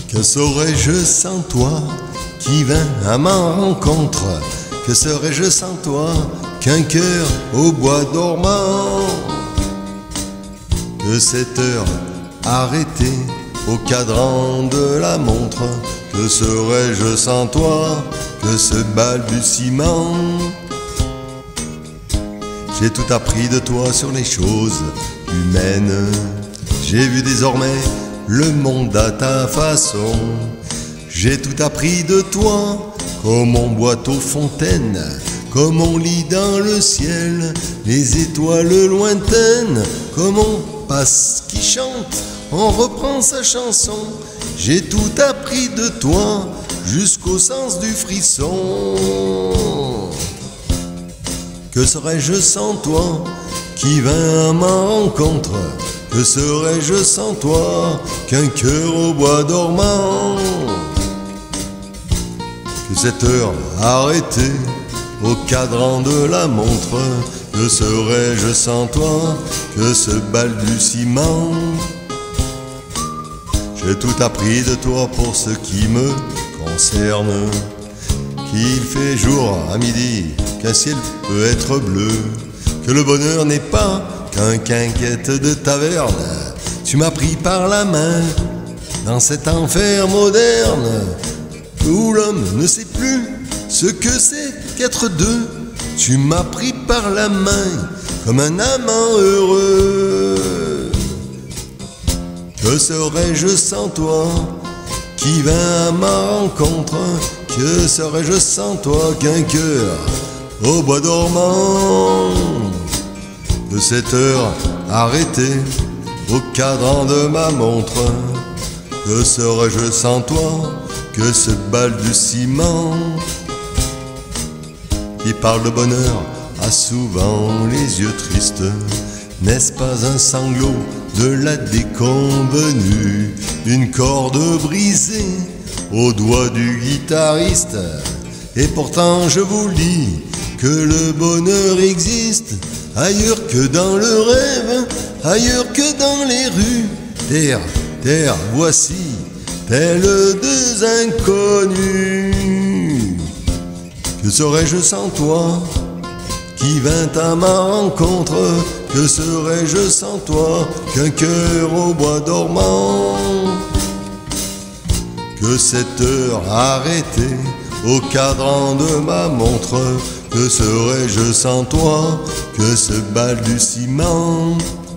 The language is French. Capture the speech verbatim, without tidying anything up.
Que serais-je sans toi qui vint à ma rencontre? Que serais-je sans toi qu'un cœur au bois dormant? Que cette heure arrêtée au cadran de la montre, que serais-je sans toi que ce balbutiement? J'ai tout appris de toi sur les choses humaines. J'ai vu désormais le monde à ta façon. J'ai tout appris de toi, comme on boit aux fontaines, comme on lit dans le ciel les étoiles lointaines, comme on passe qui chante, on reprend sa chanson. J'ai tout appris de toi jusqu'au sens du frisson. Que serais-je sans toi qui vint à ma rencontre? Que serais-je sans toi qu'un cœur au bois dormant? Que cette heure arrêtée au cadran de la montre, que serais-je sans toi que ce balbutiement? J'ai tout appris de toi pour ce qui me concerne, qu'il fait jour à midi, qu'un ciel peut être bleu, que le bonheur n'est pas qu'un quinquette de taverne. Tu m'as pris par la main dans cet enfer moderne où l'homme ne sait plus ce que c'est qu'être deux. Tu m'as pris par la main comme un amant heureux. Que serais-je sans toi qui vint à ma rencontre? Que serais-je sans toi qu'un cœur au bois dormant? Que cette heure arrêtée au cadran de ma montre, que serais-je sans toi que ce balbutiement? Qui parle de bonheur a souvent les yeux tristes. N'est-ce pas un sanglot de la déconvenue, une corde brisée au doigt du guitariste? Et pourtant je vous dis que le bonheur existe ailleurs que dans le rêve, ailleurs que dans les rues. Terre, terre, voici, tels deux inconnus. Que serais-je sans toi qui vint à ma rencontre? Que serais-je sans toi qu'un cœur au bois dormant? Que cette heure arrêtée au cadran de ma montre, que serais-je sans toi que ce balbutiement?